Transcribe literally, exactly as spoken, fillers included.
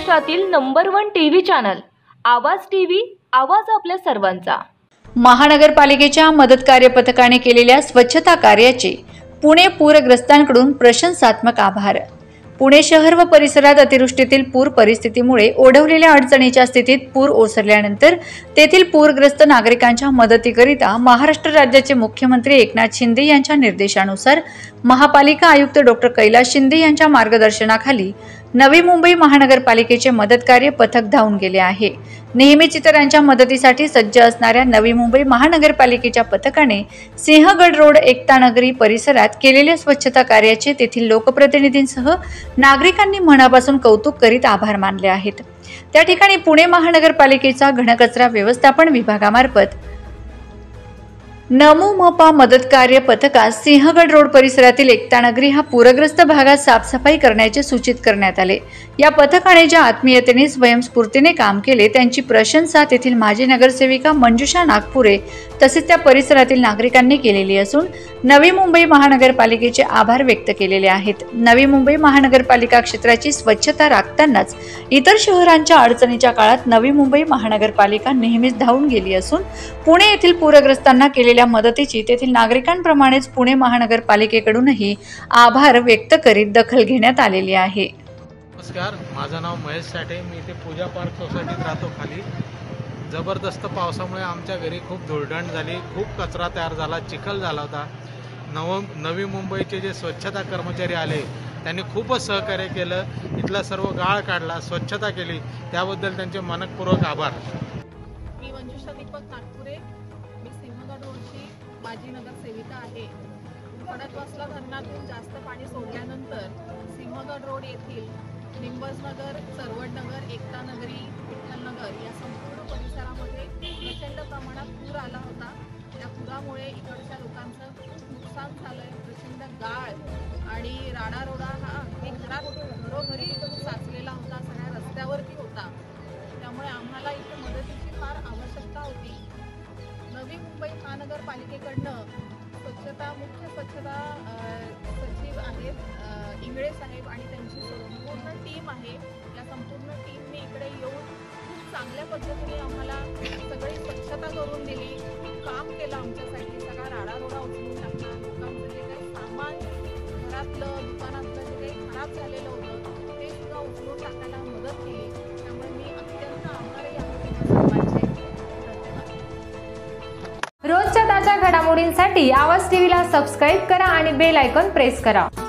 महाराष्ट्रातील number one TV channel Awaaz TV, आवाज आपल्या सर्वांचा। महानगरपालिकेच्या मदत कार्य पथकाने केलेल्या स्वच्छता कार्याचे पुणे पूरग्रस्तांकडून प्रशंसात्मक आभार। पुणे शहर व परिसरात अतिवृष्टीतील पूर परिस्थितीमुळे ओढवलेल्या अडचणीच्या स्थितीत पूर ओसरल्यानंतर तेथील पूरग्रस्त नागरिकांच्या मदतीकरिता महाराष्ट्र राज्याचे मुख्यमंत्री एकनाथ शिंदे यांच्या निर्देशानुसार महापालिका आयुक्त डॉक्टर कैलास शिंदे यांच्या मार्गदर्शनाखाली नवी मुंबई महानगरपालिकेचे मदत कार्य पथक धावून गेले आहे। नेहमीच इतरांच्या मदतीसाठी सज्ज असणाऱ्या नवी मुंबई महानगरपालिकेच्या पथकाने सिंहगड रोड एकता नगरी परिसरात केलेल्या स्वच्छता कार्याचे तेथील लोकप्रतिनिधींसह नागरिकांनी मनापासून कौतुक करीत आभार मानले आहेत। त्या ठिकाणी पुणे महानगरपालिकेचा घनकचरा व्यवस्थापन विभागामार्फत नमो मपा मदत कार्य पथकास सिंहगड रोड परिसरातील एकता नगरी हा पूरग्रस्त भागात साफसफाई करण्याचे सूचित करण्यात आले। या पथकाने ज्या आत्मीयतेने स्वयंस्फूर्तीने काम केले त्यांची प्रशंसा तेथील माजी नगरसेविका मंजुषा नागपुरे तसेच त्या परिसरातील नागरिकांनी केलेली असून नवी मुंबई महानगरपालिकेचे आभार व्यक्त केलेले आहेत। नवी मुंबई महानगरपालिका क्षेत्राची स्वच्छता राखतानाच इतर शहरांच्या अडचणीच्या काळात नवी मुंबई महानगरपालिका नेहमीच धावून गेली असून पुणे येथील पूरग्रस्तांना केलेल्या मदतीची तेथील नागरिकांप्रमाणेच पुणे महानगरपालिकेकडूनही आभार व्यक्त करीत दखल घेण्यात आलेली आहे। नमस्कार, माझं नाव महेश साठे, मी इथे पूजा पार्क सोसायटीत राहतो। खाली जबरदस्त पावसामुळे आमच्या घरी खूप धुळढण झाली, खूप कचरा तयार झाला, चिखल झाला होता। नव नवी मुंबईचे जे स्वच्छता कर्मचारी आले त्यांनी खूपच सहकार्य केलं, इथला सर्व गाळ काढला, स्वच्छता केली, त्याबद्दल त्यांचे मनपूर्वक आभार। मी मंजुषा दीपक नागपुरे, मी सिंहगड रोडची माजी नगरसेविका आहे। खडकवासला धरणातून जास्त पाणी सोडल्यानंतर सिंहगड रोड येथील निंबसनगर, चरवडनगर, एकता नगरी, विठ्ठलनगर या संपूर्ण परिसरामध्ये प्रचंड प्रमाणात पूर आला होता। त्या पुरामुळे इकडच्या लोकांचं खूप नुकसान झालंय। प्रचंड गाळ आणि राडारोडा हा एक घरात घरोघरी साचलेला होता, सगळ्या रस्त्यावरती होता। त्यामुळे आम्हाला इथे मदतीची फार आवश्यकता होती। नवी मुंबई महानगरपालिकेकडनं स्वच्छता मुख्य स्वच्छता सचिव आहेत इंगळे साहेब आणि त्यांची संपूर्ण टीम आहे। या संपूर्ण टीमने इकडे येऊन खूप चांगल्या पद्धतीने आम्हाला सगळी स्वच्छता करून दिली, काम केलं आमच्यासाठी। सगळा राडारोडा उचलून टाकला, लोकांचं जे काही सामान घरातलं दुकानातलं जे काही खराब झालेलं होतं ते सुद्धा उचलून टाकायला मदत केली। त्यामुळे मी अत्यंत आभारी आहे सर्वांचे। रोजच्या ताज्या घडामोडींसाठी आवाज टीव्हीला सबस्क्राईब करा आणि बेल आयकॉन प्रेस करा।